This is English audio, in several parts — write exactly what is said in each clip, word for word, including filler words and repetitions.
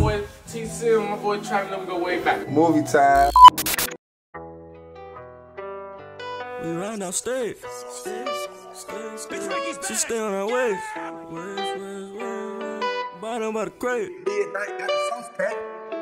boy T C and my boy Travis, them go way back. Movie time. We run downstage. She stay on her waist. Waist, waist, waist. Bottom by the crate. Midnight got the sauce pack.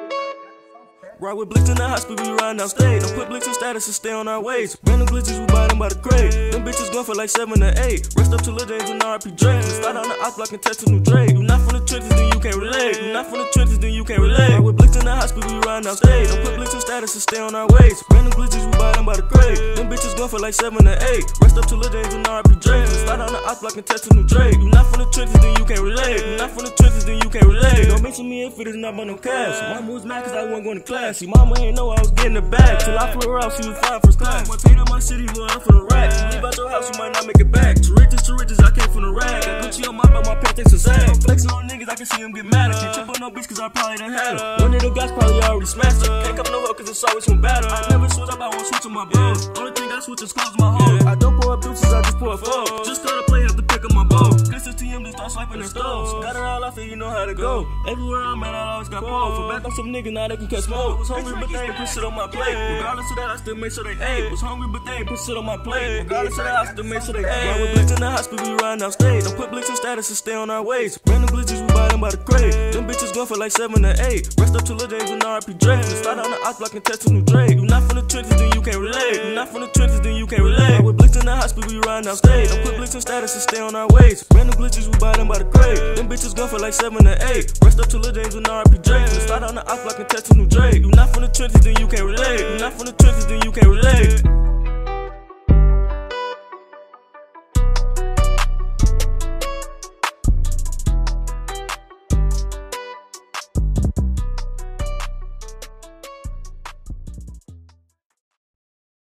Ride with Blitz in the hospital, we riding downstage. Don't put Blitz in status and stay on our ways. Random glitches, we buy them by the crate. Them bitches going for like seven or eight. Rest up to Lil James and R I P Drake. Start on the op block and test a new Drake. You not from the trenches, then you can't relate. You not from the trenches, then you can't relate. Ride with Blitz in the hospital, we riding downstage. Don't put Blitz in status and stay on our ways. Random glitches, we buy them by the crate. Them bitches going for like seven or eight. Rest up to Lil James and R I P Drake. Start on the op block and test a new Drake. You not from the trenches, then you can't relate. You not from the trenches, then you can't relate. Don't mention me if it is not about no cash. Mama was mad cause I wasn't going to class. See, mama ain't know I was getting it back. Till I flew her out, she was flying first class. My paid in my city, well, I'm from the rack. You leave out your house, you might not make it back. To riches, to riches, I came from the rag. Got Gucci on my back, my pants ain't so sad. Flexing on niggas, I can see them get mad. I can't trip on no bitch cause I probably done had her. One of the guys probably already smashed her. Can't come no hoe cause it's always from battle. I never switch up, I won't switch on my bro. Only thing I switch is close my hole. I don't pour up deuces, I just pour a four. Just gotta play, have to pick up my bow. Glitz T M, just start swiping their stoves. Got it all off and you know how to go. Everywhere I'm at, I always got pole. For back on some niggas, now they can catch smoke. Was hungry, but they ain't put shit on my plate. Regardless of that, I still make sure they ate. Was hungry, but they ain't put shit on my plate. Regardless of that, I still make sure they ate. While we Blitz in the hospital, we riding downstage. Don't put Blitz in status and stay on our ways. Random glitches, we buy them by the crate. Them bitches going for like seven or eight. Rest up to Lil James and R I P Drake. Start on the op block and test a new Drake. You not from the trenches, then you can't relate. You not from the trenches, then you can't relate. While we Blitz in the hospital, we riding downstage. Don't put Blitz in status and stay on our ways. Random glitches, we buy them by the crate. Them bitches going for like seven or eight. Rest up to Lil James and R I P Drake. Start on the op block and test a new Drake. You not from the trenches, then you can't relate. You not from the trenches, then you can't relate.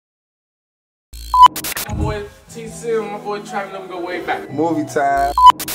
My boy T C and my boy Travis, them go way back. Movie time.